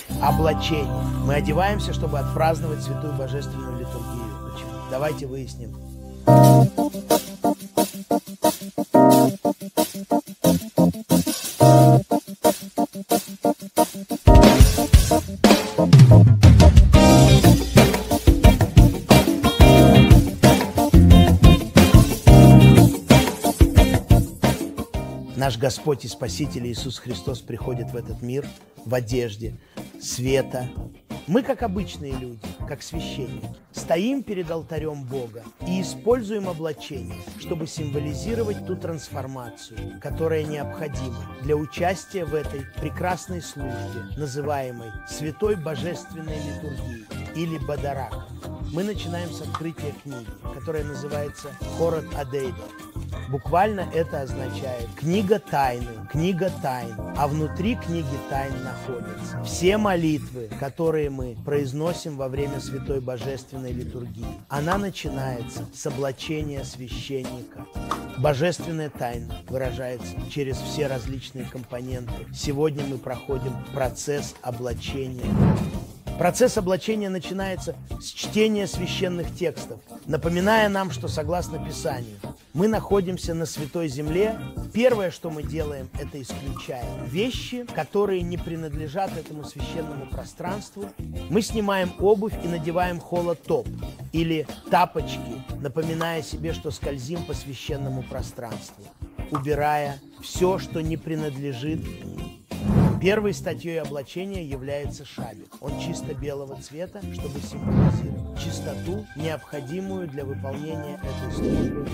Облачение. Мы одеваемся, чтобы отпраздновать святую божественную литургию. Почему? Давайте выясним. Наш Господь и Спаситель Иисус Христос приходит в этот мир в одежде света. Мы, как обычные люди, как священники, стоим перед алтарем Бога и используем облачение, чтобы символизировать ту трансформацию, которая необходима для участия в этой прекрасной службе, называемой Святой Божественной Литургией или Бадарак. Мы начинаем с открытия книги, которая называется Хорот Адейда. Буквально это означает «книга тайны», «книга тайн», а внутри книги тайн находятся все молитвы, которые мы произносим во время Святой Божественной Литургии. Она начинается с облачения священника. Божественная тайна выражается через все различные компоненты. Сегодня мы проходим процесс облачения. Процесс облачения начинается с чтения священных текстов, напоминая нам, что согласно Писанию мы находимся на Святой Земле. Первое, что мы делаем, это исключаем вещи, которые не принадлежат этому священному пространству. Мы снимаем обувь и надеваем холотоп или тапочки, напоминая себе, что скользим по священному пространству, убирая все, что не принадлежит. Первой статьей облачения является шабик. Он чисто белого цвета, чтобы символизировать чистоту, необходимую для выполнения этой службы.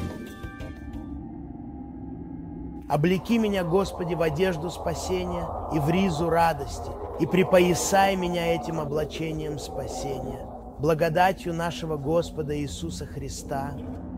«Облеки меня, Господи, в одежду спасения и в ризу радости, и припоясай меня этим облачением спасения, благодатью нашего Господа Иисуса Христа».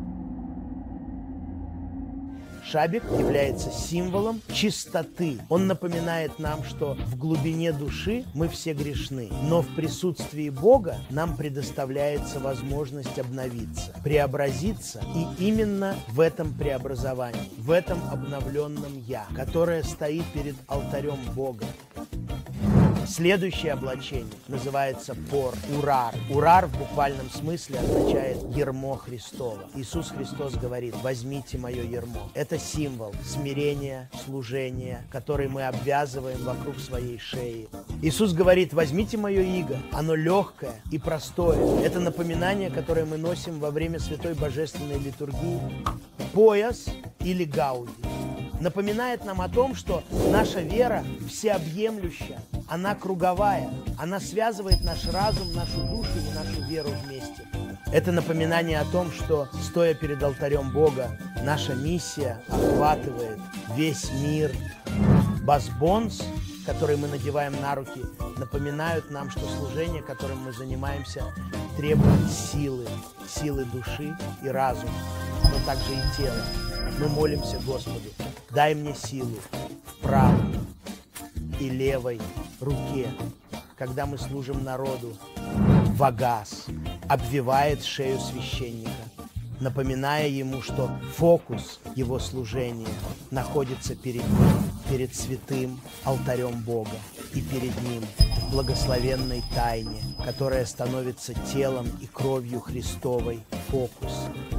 Шабик является символом чистоты. Он напоминает нам, что в глубине души мы все грешны, но в присутствии Бога нам предоставляется возможность обновиться, преобразиться, и именно в этом преобразовании, в этом обновленном «Я», которое стоит перед алтарем Бога. Следующее облачение называется пор, урар. Урар в буквальном смысле означает ярмо Христово. Иисус Христос говорит: «Возьмите мое ярмо». Это символ смирения, служения, который мы обвязываем вокруг своей шеи. Иисус говорит: «Возьмите мое иго». Оно легкое и простое. Это напоминание, которое мы носим во время Святой Божественной Литургии. Пояс или гауди напоминает нам о том, что наша вера всеобъемлющая, она круговая, она связывает наш разум, нашу душу и нашу веру вместе. Это напоминание о том, что, стоя перед алтарем Бога, наша миссия охватывает весь мир. Басбонс, который мы надеваем на руки, напоминают нам, что служение, которым мы занимаемся, требует силы души и разума, но также и тела. Мы молимся Господу: дай мне силу в правой и левой руке. Когда мы служим народу, вагас обвивает шею священника, напоминая ему, что фокус его служения находится перед ним, перед святым алтарем Бога и перед ним в благословенной тайне, которая становится телом и кровью Христовой. Фокус,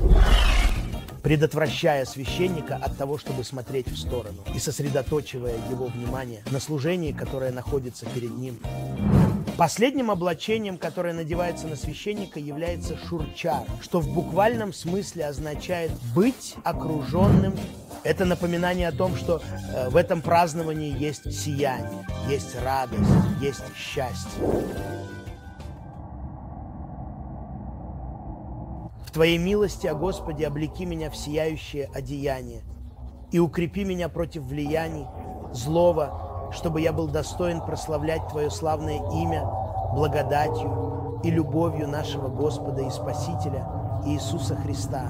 предотвращая священника от того, чтобы смотреть в сторону, и сосредоточивая его внимание на служении, которое находится перед ним. Последним облачением, которое надевается на священника, является шурчар, что в буквальном смысле означает «быть окруженным». Это напоминание о том, что в этом праздновании есть сияние, есть радость, есть счастье. В Твоей милости, о Господи, облеки меня в сияющее одеяние и укрепи меня против влияний злого, чтобы я был достоин прославлять Твое славное имя благодатью и любовью нашего Господа и Спасителя Иисуса Христа.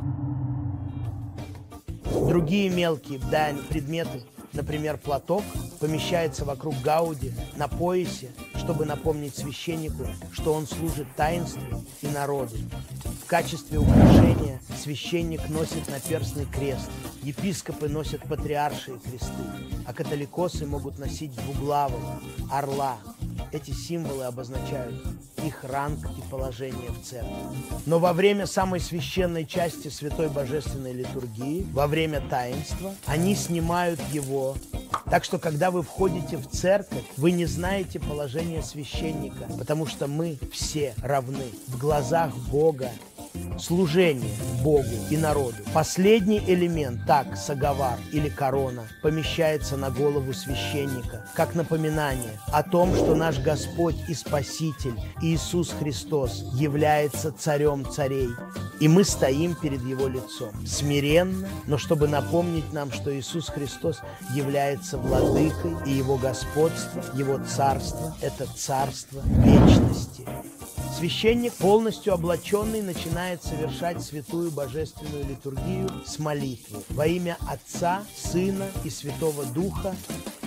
Другие мелкие предметы, например, платок, помещается вокруг гауди на поясе, чтобы напомнить священнику, что он служит таинству и народу. В качестве украшения священник носит наперстный крест, епископы носят патриаршие кресты, а католикосы могут носить двуглавого орла. Эти символы обозначают их ранг и положение в церкви. Но во время самой священной части Святой Божественной Литургии, во время таинства, они снимают его. Так что, когда вы входите в церковь, вы не знаете положение священника, потому что мы все равны в глазах Бога. Служение Богу и народу. Последний элемент, так, саговар или корона, помещается на голову священника, как напоминание о том, что наш Господь и Спаситель Иисус Христос является царем царей. И мы стоим перед Его лицом, смиренно, но чтобы напомнить нам, что Иисус Христос является владыкой, и Его господство, Его царство – это царство вечности. Священник, полностью облаченный, начинает совершать святую божественную литургию с молитвы во имя Отца, Сына и Святого Духа.